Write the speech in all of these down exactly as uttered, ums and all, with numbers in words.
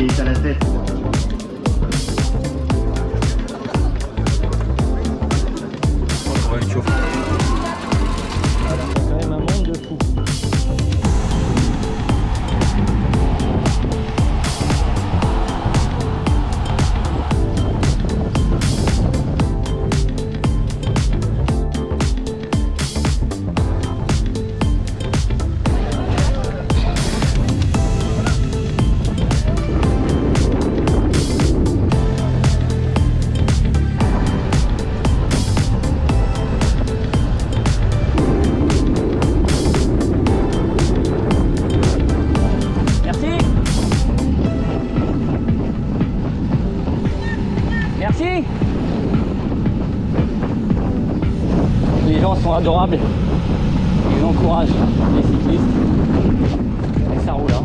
qui est à la tête. Ouais, le chauffe. Voilà, c'est quand même un monde de fou. Merci. Les gens sont adorables. Ils encouragent les cyclistes. Et ça roule. Hein.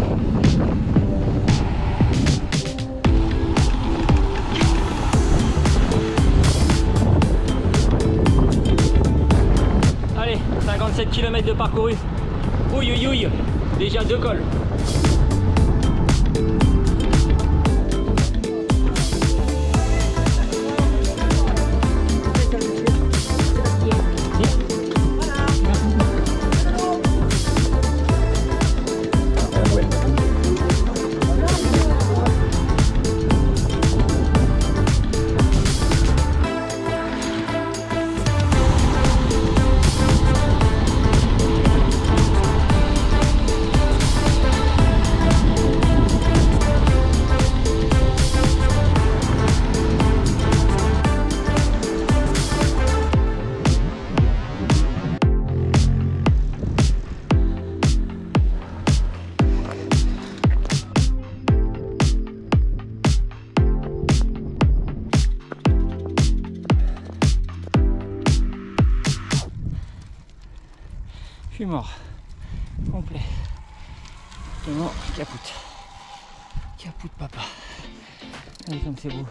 Allez, cinquante-sept kilomètres de parcouru. Ouille, ouille, ouille. Déjà deux cols. Je suis mort, complet. Vraiment, capoute. Capoute papa. Allez, comme c'est beau.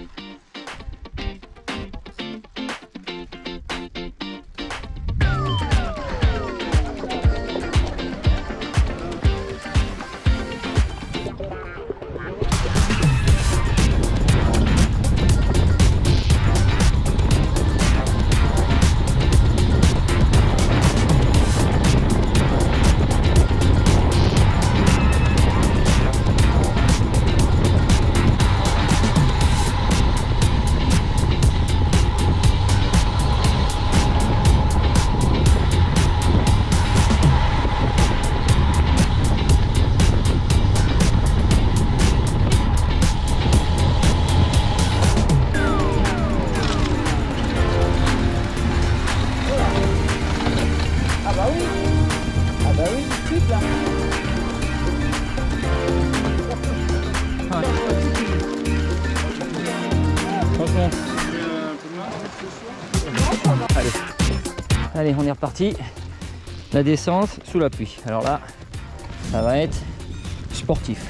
Allez. Allez, on est reparti. La descente sous la pluie. Alors là, ça va être sportif.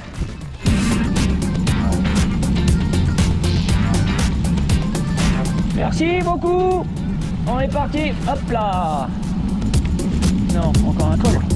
Merci beaucoup. On est parti. Hop là. Non, encore un col.